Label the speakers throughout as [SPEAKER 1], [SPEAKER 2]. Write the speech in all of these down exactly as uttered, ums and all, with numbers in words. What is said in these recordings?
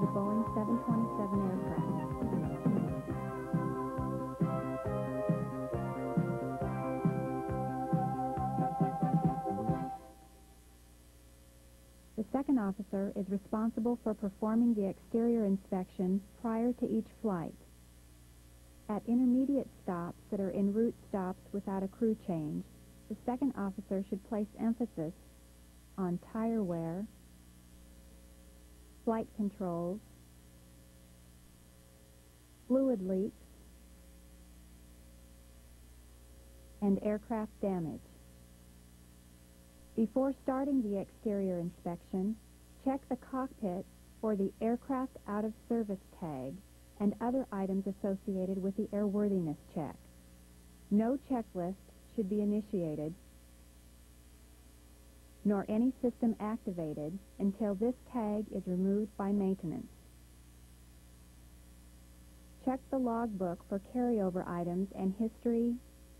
[SPEAKER 1] Boeing seven twenty-seven aircraft. The second officer is responsible for performing the exterior inspection prior to each flight. At intermediate stops that are en route stops without a crew change, the second officer should place emphasis on tire wear, flight controls, fluid leaks, and aircraft damage. Before starting the exterior inspection, check the cockpit for the aircraft out of service tag and other items associated with the airworthiness check. No checklist should be initiated, nor any system activated until this tag is removed by maintenance. Check the logbook for carryover items and history,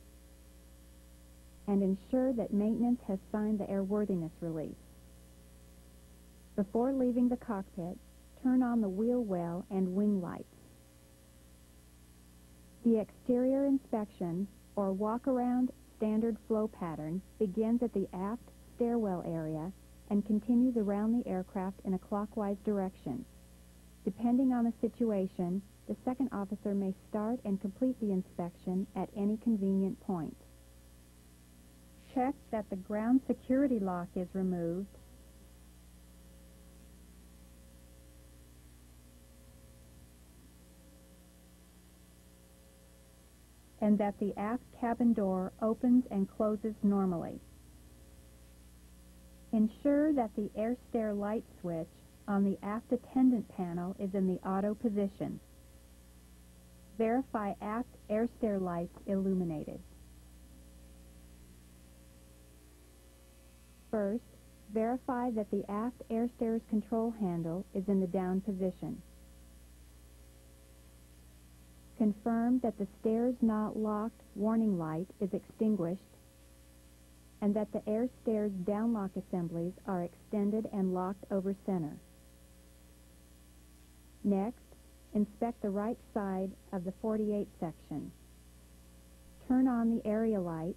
[SPEAKER 1] and ensure that maintenance has signed the airworthiness release. Before leaving the cockpit, turn on the wheel well and wing lights. The exterior inspection, or walk-around standard flow pattern, begins at the aft stairwell area and continues around the aircraft in a clockwise direction. Depending on the situation, the second officer may start and complete the inspection at any convenient point. Check that the ground security lock is removed and that the aft cabin door opens and closes normally. Ensure that the air stair light switch on the aft attendant panel is in the auto position. Verify aft air stair lights illuminated. First, verify that the aft air stairs control handle is in the down position. Confirm that the stairs not locked warning light is extinguished and that the air stairs downlock assemblies are extended and locked over center. Next, inspect the right side of the forty-eight section. Turn on the area light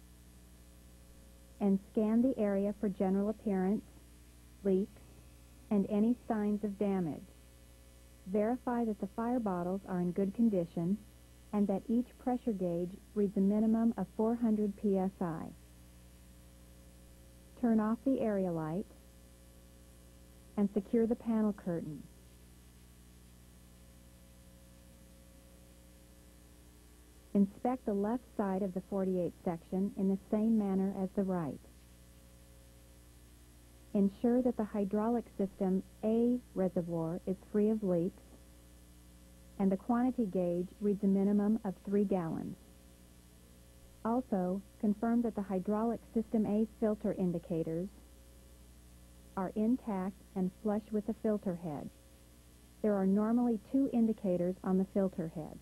[SPEAKER 1] and scan the area for general appearance, leaks, and any signs of damage. Verify that the fire bottles are in good condition and that each pressure gauge reads a minimum of four hundred P S I. Turn off the area light and secure the panel curtain. Inspect the left side of the forty-eight section in the same manner as the right. Ensure that the hydraulic system A reservoir is free of leaks and the quantity gauge reads a minimum of three gallons. Also, confirm that the hydraulic system A filter indicators are intact and flush with the filter head. There are normally two indicators on the filter head.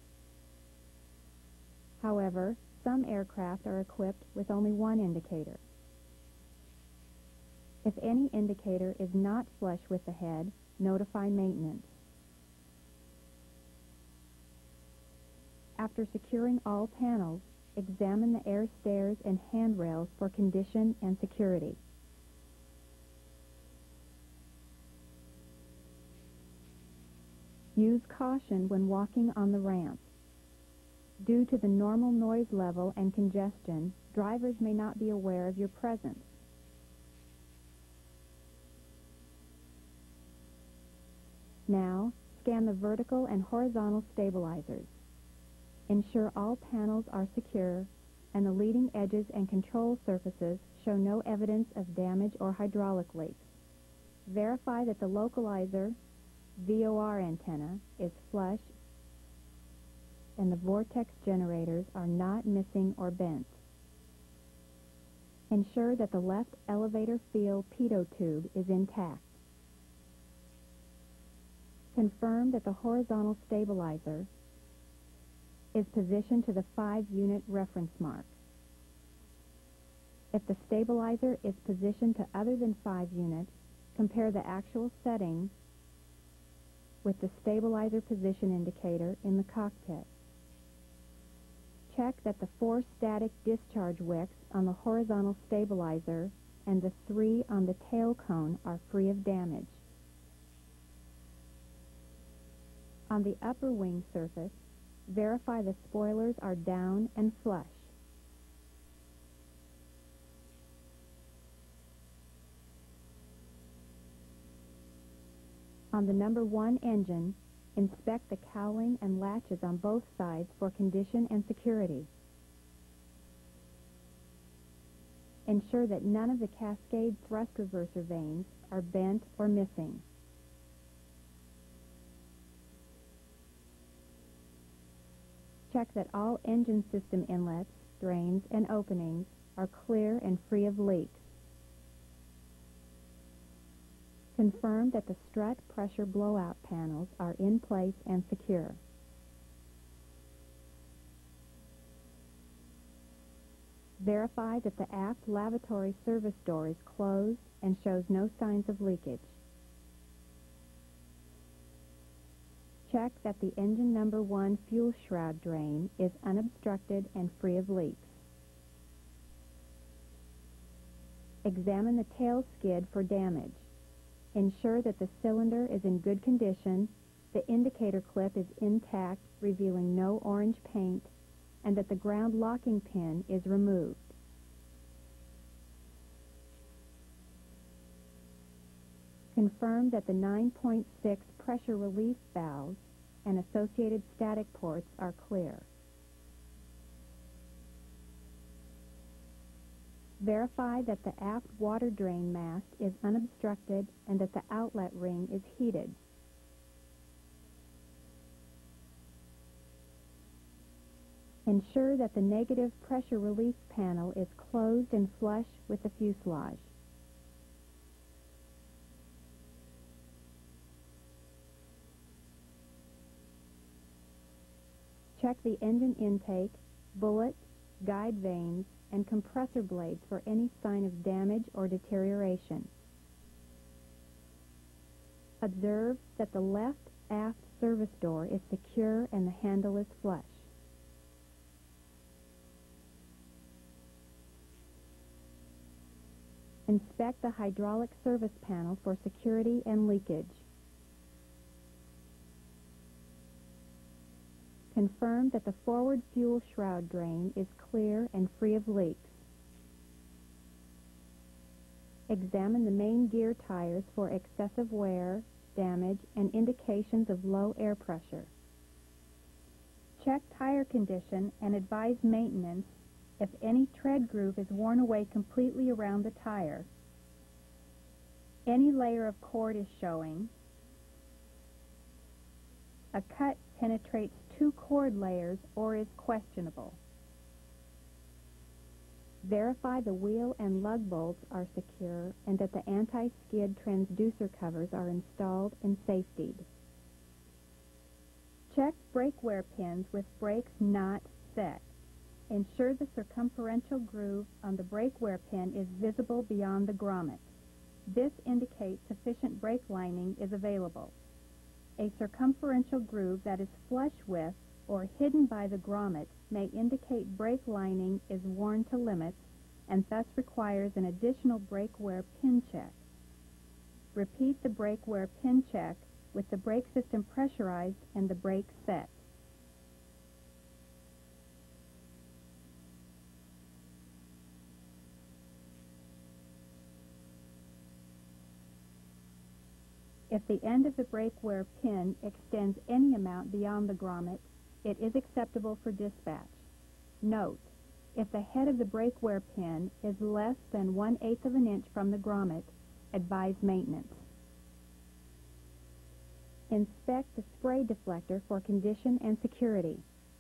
[SPEAKER 1] However, some aircraft are equipped with only one indicator. If any indicator is not flush with the head, notify maintenance. After securing all panels, examine the air stairs and handrails for condition and security. Use caution when walking on the ramp. Due to the normal noise level and congestion, drivers may not be aware of your presence. Now, scan the vertical and horizontal stabilizers. Ensure all panels are secure and the leading edges and control surfaces show no evidence of damage or hydraulic leaks. Verify that the localizer V O R antenna is flush and the vortex generators are not missing or bent. Ensure that the left elevator fill pitot tube is intact. Confirm that the horizontal stabilizer is positioned to the five unit reference mark. If the stabilizer is positioned to other than five units, compare the actual setting with the stabilizer position indicator in the cockpit. Check that the four static discharge wicks on the horizontal stabilizer and the three on the tail cone are free of damage. On the upper wing surface, verify the spoilers are down and flush. On the number one engine, inspect the cowling and latches on both sides for condition and security. Ensure that none of the Cascade thrust reverser vanes are bent or missing. Check that all engine system inlets, drains, and openings are clear and free of leaks. Confirm that the strut pressure blowout panels are in place and secure. Verify that the aft lavatory service door is closed and shows no signs of leakage. Check that the engine number one fuel shroud drain is unobstructed and free of leaks. Examine the tail skid for damage. Ensure that the cylinder is in good condition, the indicator clip is intact, revealing no orange paint, and that the ground locking pin is removed. Confirm that the nine point six pressure relief valves and associated static ports are clear. Verify that the aft water drain mast is unobstructed and that the outlet ring is heated. Ensure that the negative pressure relief panel is closed and flush with the fuselage. Check the engine intake, bullet, guide vanes, and compressor blades for any sign of damage or deterioration. Observe that the left aft service door is secure and the handle is flush. Inspect the hydraulic service panel for security and leakage. Confirm that the forward fuel shroud drain is clear and free of leaks. Examine the main gear tires for excessive wear, damage, and indications of low air pressure. Check tire condition and advise maintenance if any tread groove is worn away completely around the tire, any layer of cord is showing, a cut penetrates two cord layers or is questionable. Verify the wheel and lug bolts are secure and that the anti-skid transducer covers are installed and safetied. Check brake wear pins with brakes not set. Ensure the circumferential groove on the brake wear pin is visible beyond the grommet. This indicates sufficient brake lining is available. A circumferential groove that is flush with or hidden by the grommet may indicate brake lining is worn to limits and thus requires an additional brake wear pin check. Repeat the brake wear pin check with the brake system pressurized and the brake set. If the end of the brake wear pin extends any amount beyond the grommet, it is acceptable for dispatch. Note, if the head of the brake wear pin is less than one-eighth of an inch from the grommet, advise maintenance. Inspect the spray deflector for condition and security.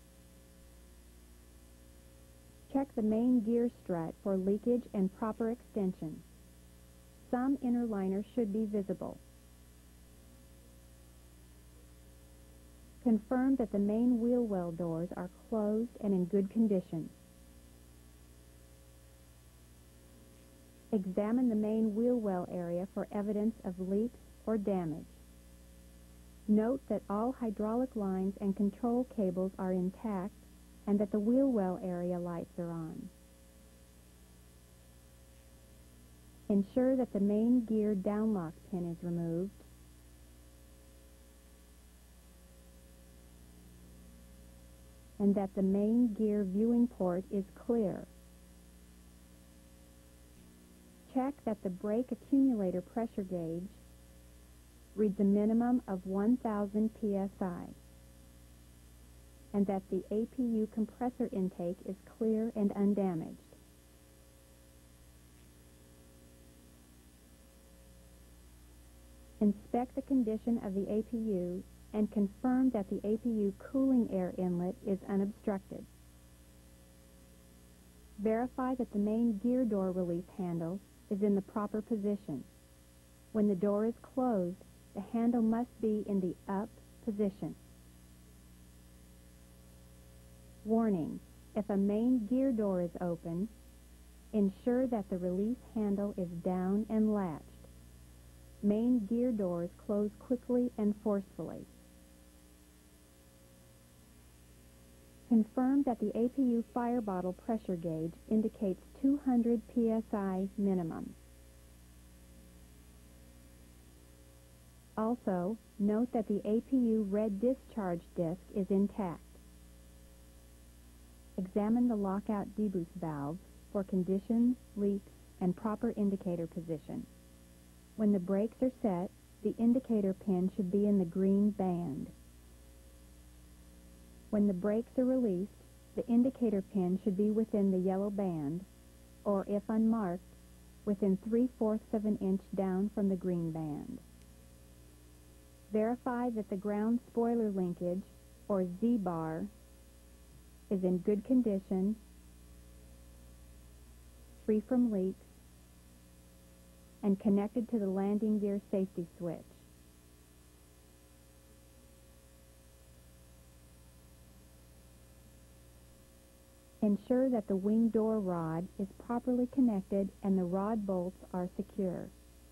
[SPEAKER 1] Check the main gear strut for leakage and proper extension. Some inner liners should be visible. Confirm that the main wheel well doors are closed and in good condition. Examine the main wheel well area for evidence of leaks or damage. Note that all hydraulic lines and control cables are intact and that the wheel well area lights are on. Ensure that the main gear downlock pin is removed. And that the main gear viewing port is clear. Check that the brake accumulator pressure gauge reads a minimum of one thousand P S I and that the A P U compressor intake is clear and undamaged. Inspect the condition of the A P U and confirm that the A P U cooling air inlet is unobstructed. Verify that the main gear door release handle is in the proper position. When the door is closed, the handle must be in the up position. Warning: if a main gear door is open, ensure that the release handle is down and latched. Main gear doors close quickly and forcefully. Confirm that the A P U fire bottle pressure gauge indicates two hundred P S I minimum. Also, note that the A P U red discharge disc is intact. Examine the lockout deboost valve for conditions, leaks, and proper indicator position. When the brakes are set, the indicator pin should be in the green band. When the brakes are released, the indicator pin should be within the yellow band, or if unmarked, within three-fourths of an inch down from the green band. Verify that the ground spoiler linkage, or Z-bar, is in good condition, free from leaks, and connected to the landing gear safety switch. Ensure that the wing door rod is properly connected and the rod bolts are secure.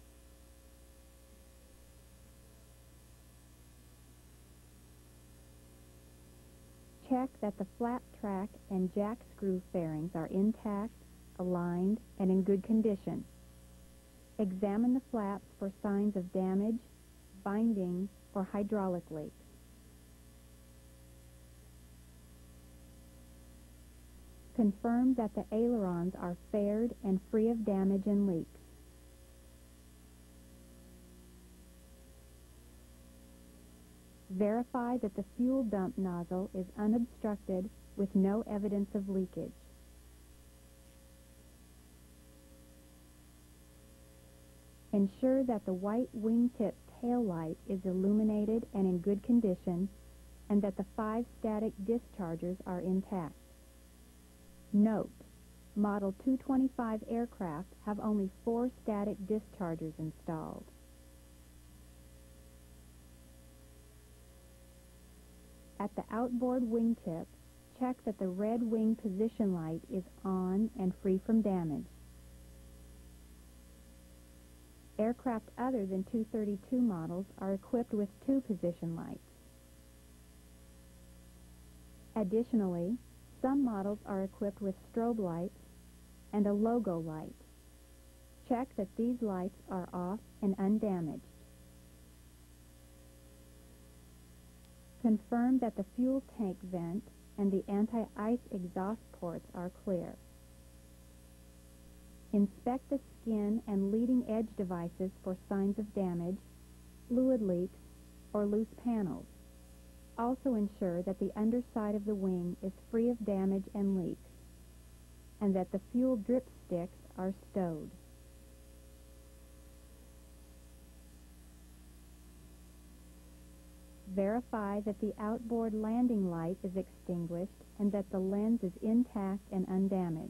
[SPEAKER 1] Check that the flap track and jack screw fairings are intact, aligned, and in good condition. Examine the flaps for signs of damage, binding, or hydraulic leaks. Confirm that the ailerons are faired and free of damage and leaks. Verify that the fuel dump nozzle is unobstructed with no evidence of leakage. Ensure that the white wingtip tail light is illuminated and in good condition, and that the five static dischargers are intact. Note: Model two twenty-five aircraft have only four static dischargers installed. At the outboard wingtip, check that the red wing position light is on and free from damage. Aircraft other than two thirty-two models are equipped with two position lights. Additionally, some models are equipped with strobe lights and a logo light. Check that these lights are off and undamaged. Confirm that the fuel tank vent and the anti-ice exhaust ports are clear. Inspect the skin and leading edge devices for signs of damage, fluid leaks, or loose panels. Also ensure that the underside of the wing is free of damage and leaks, and that the fuel drip sticks are stowed. Verify that the outboard landing light is extinguished and that the lens is intact and undamaged.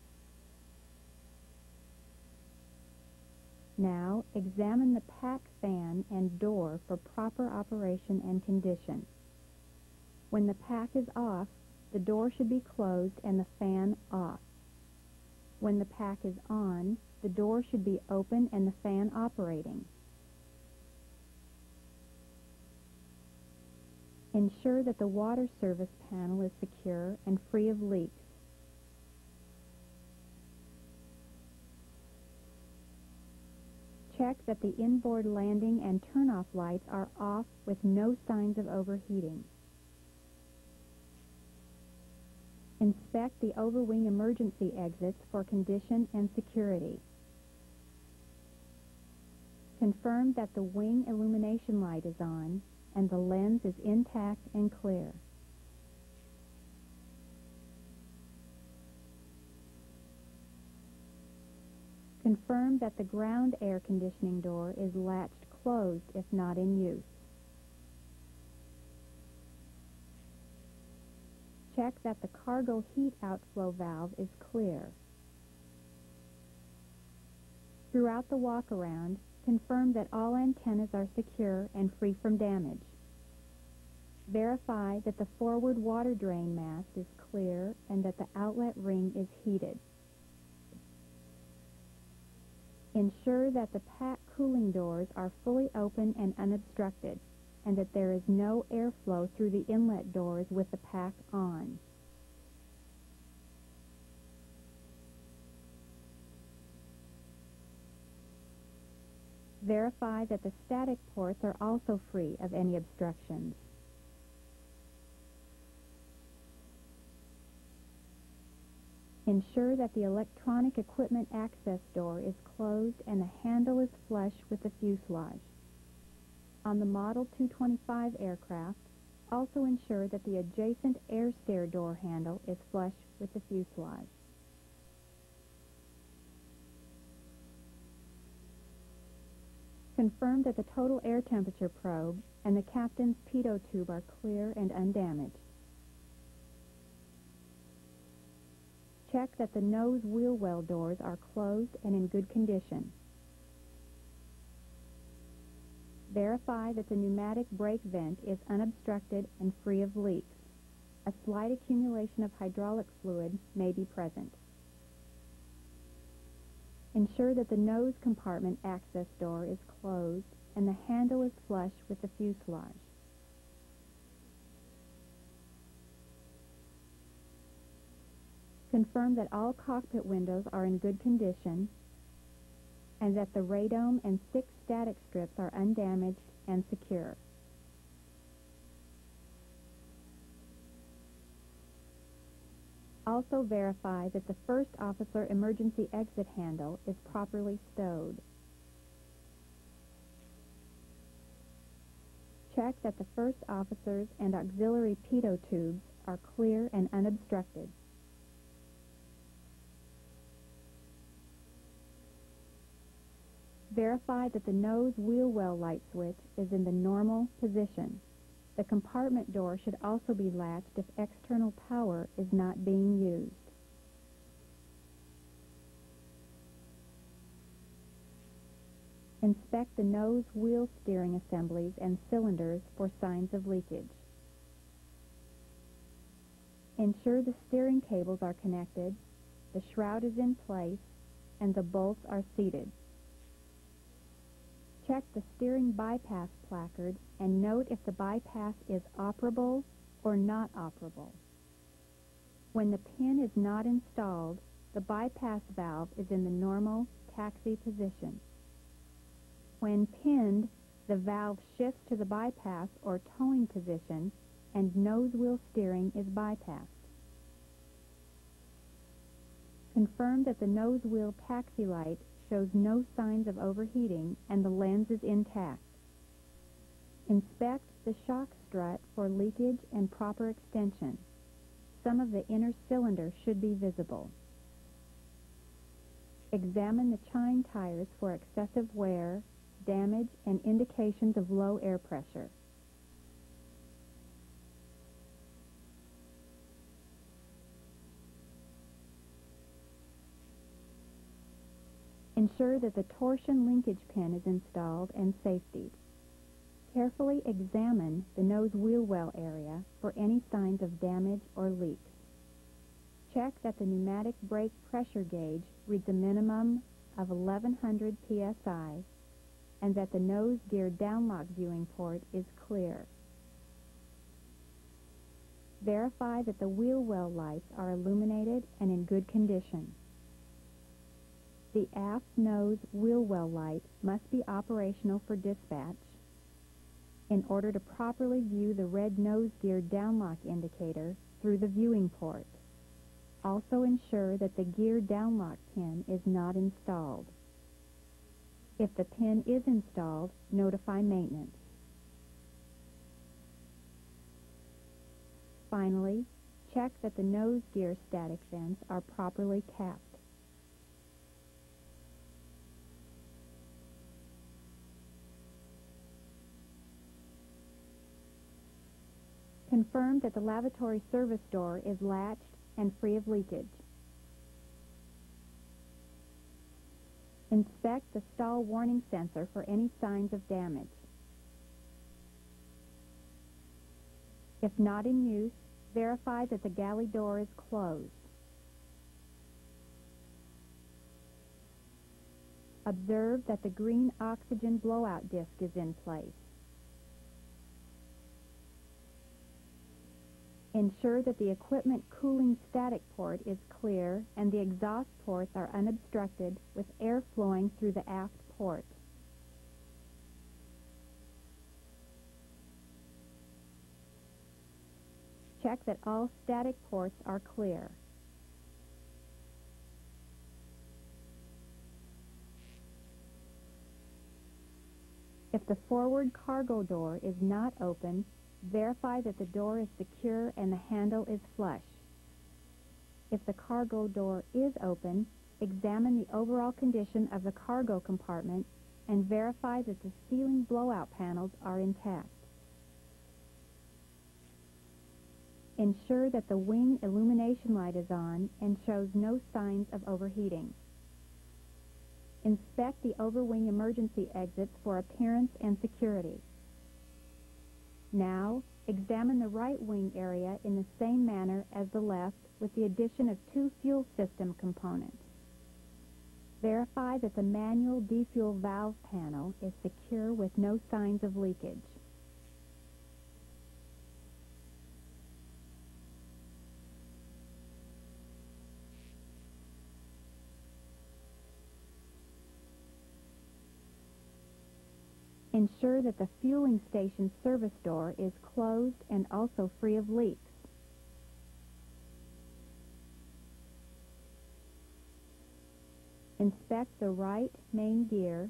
[SPEAKER 1] Now, examine the pack fan and door for proper operation and condition. When the pack is off, the door should be closed and the fan off. When the pack is on, the door should be open and the fan operating. Ensure that the water service panel is secure and free of leaks. Check that the inboard landing and turn-off lights are off with no signs of overheating. Inspect the overwing emergency exits for condition and security. Confirm that the wing illumination light is on and the lens is intact and clear. Confirm that the ground air conditioning door is latched closed if not in use. Check that the cargo heat outflow valve is clear. Throughout the walk-around, confirm that all antennas are secure and free from damage. Verify that the forward water drain mast is clear and that the outlet ring is heated. Ensure that the pack cooling doors are fully open and unobstructed, and that there is no airflow through the inlet doors with the pack on. Verify that the static ports are also free of any obstructions. Ensure that the electronic equipment access door is closed and the handle is flush with the fuselage. On the Model two twenty-five aircraft, also ensure that the adjacent air stair door handle is flush with the fuselage. Confirm that the total air temperature probe and the captain's pitot tube are clear and undamaged. Check that the nose wheel well doors are closed and in good condition. Verify that the pneumatic brake vent is unobstructed and free of leaks. A slight accumulation of hydraulic fluid may be present. Ensure that the nose compartment access door is closed and the handle is flush with the fuselage. Confirm that all cockpit windows are in good condition and that the radome and six static strips are undamaged and secure. Also verify that the first officer emergency exit handle is properly stowed. Check that the first officer's and auxiliary pitot tubes are clear and unobstructed. Verify that the nose wheel well light switch is in the normal position. The compartment door should also be latched if external power is not being used. Inspect the nose wheel steering assemblies and cylinders for signs of leakage. Ensure the steering cables are connected, the shroud is in place, and the bolts are seated. Check the steering bypass placard and note if the bypass is operable or not operable. When the pin is not installed, the bypass valve is in the normal taxi position. When pinned, the valve shifts to the bypass or towing position and nose wheel steering is bypassed. Confirm that the nose wheel taxi light shows no signs of overheating and the lens is intact. Inspect the shock strut for leakage and proper extension. Some of the inner cylinder should be visible. Examine the chine tires for excessive wear, damage, and indications of low air pressure. Ensure that the torsion linkage pin is installed and safetied. Carefully examine the nose wheel well area for any signs of damage or leaks. Check that the pneumatic brake pressure gauge reads a minimum of eleven hundred P S I and that the nose gear downlock viewing port is clear. verify that the wheel well lights are illuminated and in good condition. The aft nose wheel well light must be operational for dispatch. In order to properly view the red nose gear downlock indicator through the viewing port, also ensure that the gear downlock pin is not installed. If the pin is installed, notify maintenance. Finally, check that the nose gear static vents are properly capped. Confirm that the lavatory service door is latched and free of leakage. Inspect the stall warning sensor for any signs of damage. If not in use, verify that the galley door is closed. Observe that the green oxygen blowout disc is in place. Ensure that the equipment cooling static port is clear and the exhaust ports are unobstructed with air flowing through the aft port. Check that all static ports are clear. If the forward cargo door is not open, verify that the door is secure and the handle is flush. If the cargo door is open, examine the overall condition of the cargo compartment and verify that the ceiling blowout panels are intact. Ensure that the wing illumination light is on and shows no signs of overheating. Inspect the overwing emergency exits for appearance and security. Now, examine the right wing area in the same manner as the left with the addition of two fuel system components. Verify that the manual defuel valve panel is secure with no signs of leakage. Ensure that the fueling station service door is closed and also free of leaks. Inspect the right main gear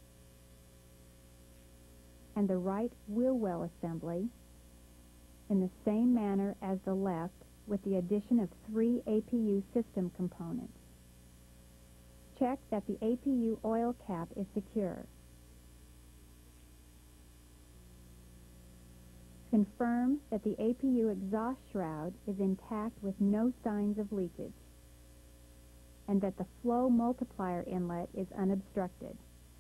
[SPEAKER 1] and the right wheel well assembly in the same manner as the left with the addition of three A P U system components. Check that the A P U oil cap is secure. Confirm that the A P U exhaust shroud is intact with no signs of leakage, and that the flow multiplier inlet is unobstructed.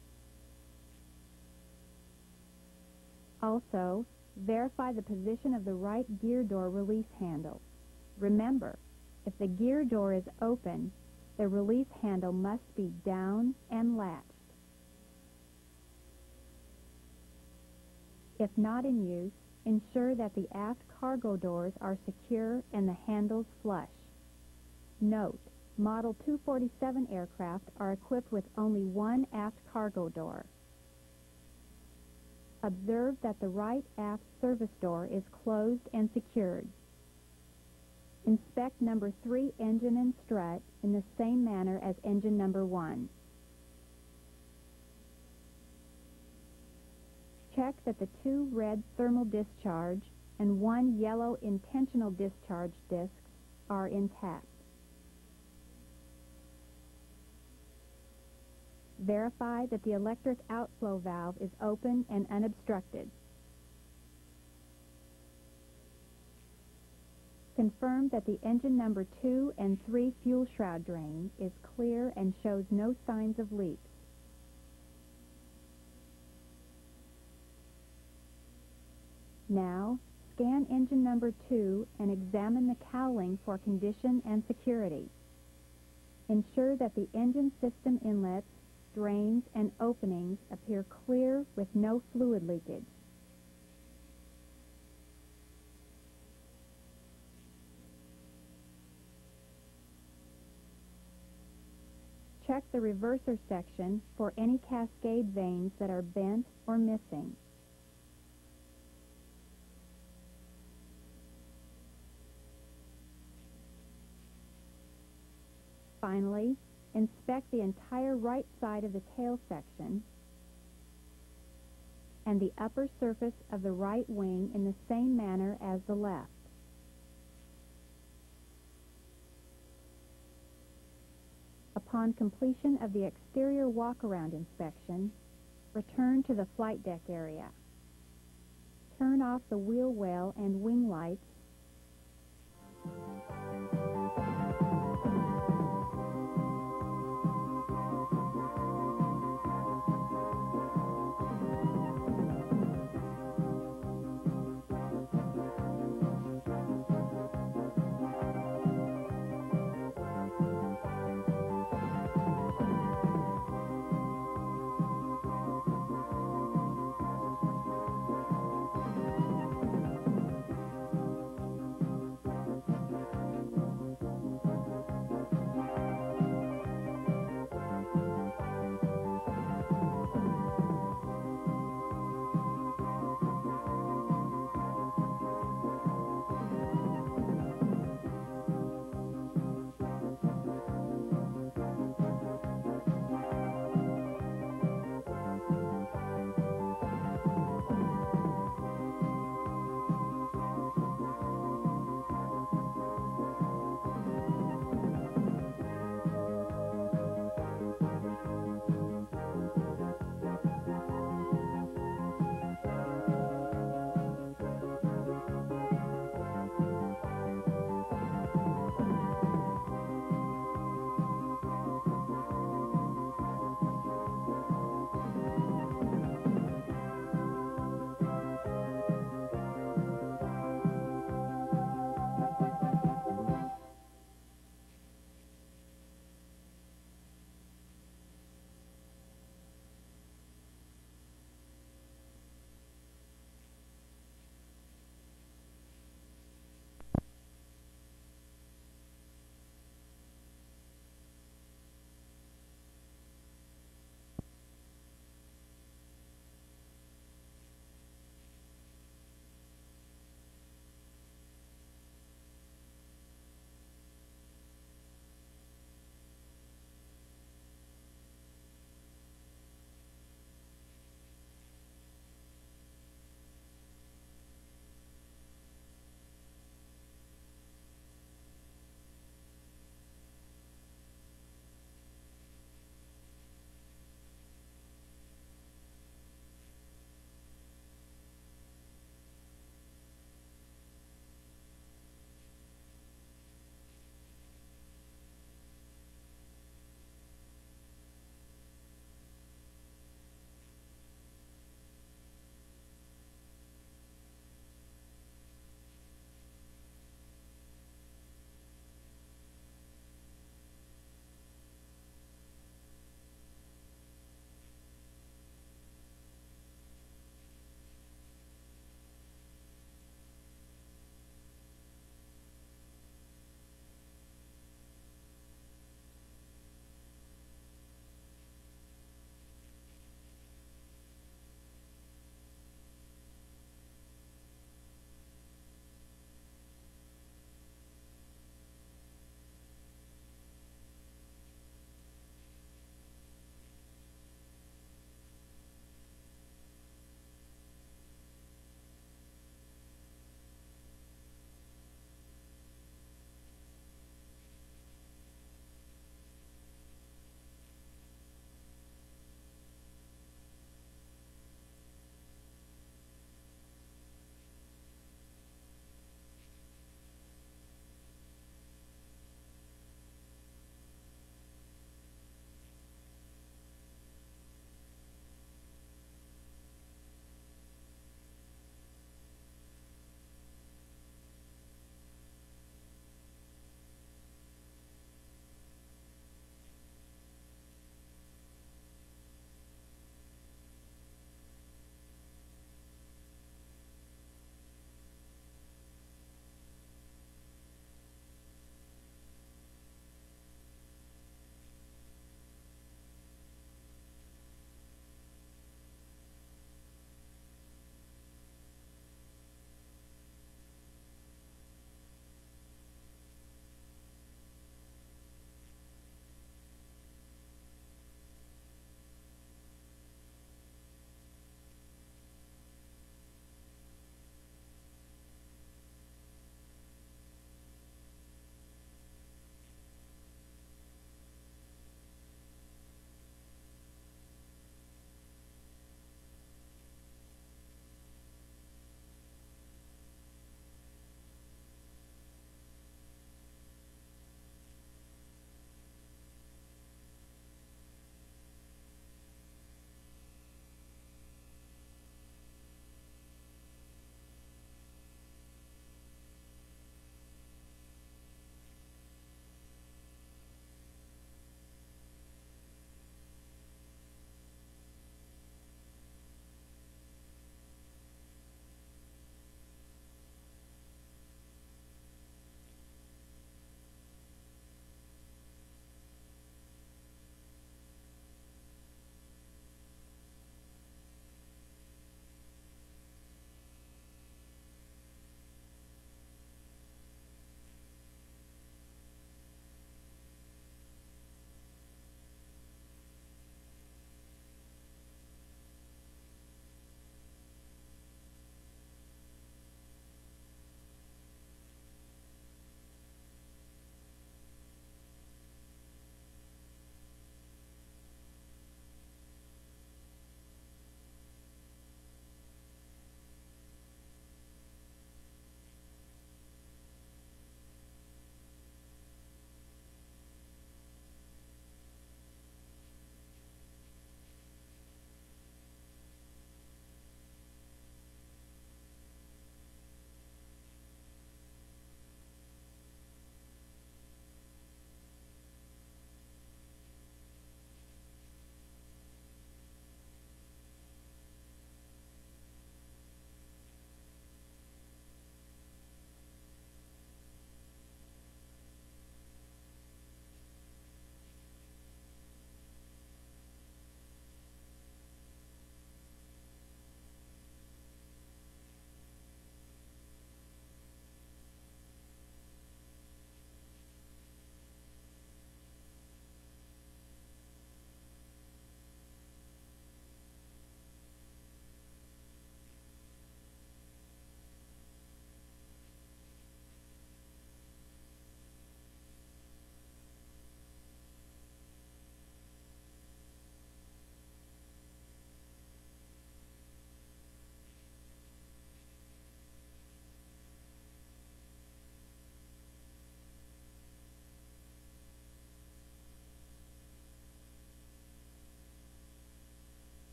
[SPEAKER 1] Also, verify the position of the right gear door release handle. Remember, if the gear door is open, the release handle must be down and latched. If not in use, ensure that the aft cargo doors are secure and the handles flush. Note, Model two forty-seven aircraft are equipped with only one aft cargo door. Observe that the right aft service door is closed and secured. Inspect number three engine and strut in the same manner as engine number one. Check that the two red thermal discharge and one yellow intentional discharge discs are intact. Verify that the electric outflow valve is open and unobstructed. Confirm that the engine number two and three fuel shroud drain is clear and shows no signs of leaks. Now, scan engine number two and examine the cowling for condition and security. Ensure that the engine system inlets, drains, and openings appear clear with no fluid leakage. Check the reverser section for any cascade vanes that are bent or missing. Finally, inspect the entire right side of the tail section and the upper surface of the right wing in the same manner as the left. Upon completion of the exterior walk-around inspection, return to the flight deck area. Turn off the wheel well and wing lights